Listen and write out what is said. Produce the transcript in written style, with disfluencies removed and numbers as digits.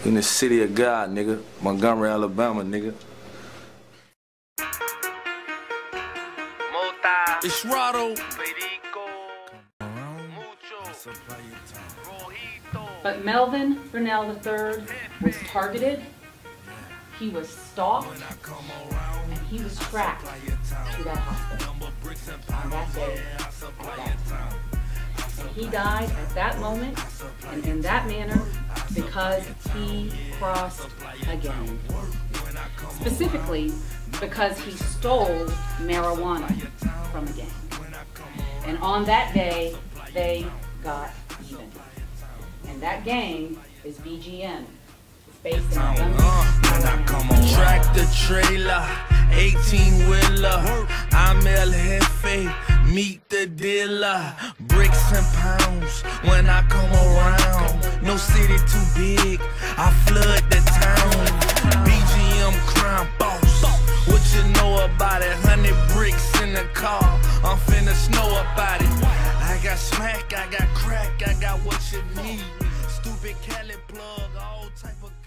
In the city of God, nigga. Montgomery, Alabama, nigga. It's Eldorado. But Melvin Burnell III was targeted, he was stalked, and he was tracked to that hospital on that day, at that time. And he died at that moment and in that manner because he crossed a gang. Specifically, because he stole marijuana from a gang. And on that day, they got even. And that gang is BGM. It's based in Montgomery. Tractor trailer, 18-wheeler. I'm El Jefe, meet the dealer. Bricks and pounds when I come around. No city too big, I flood the town. BGM crime boss. What you know about it? 100 bricks in the car. I'm finna snow about it. I got smack, I got crack, I got what you need. Stupid Cali plug, all type of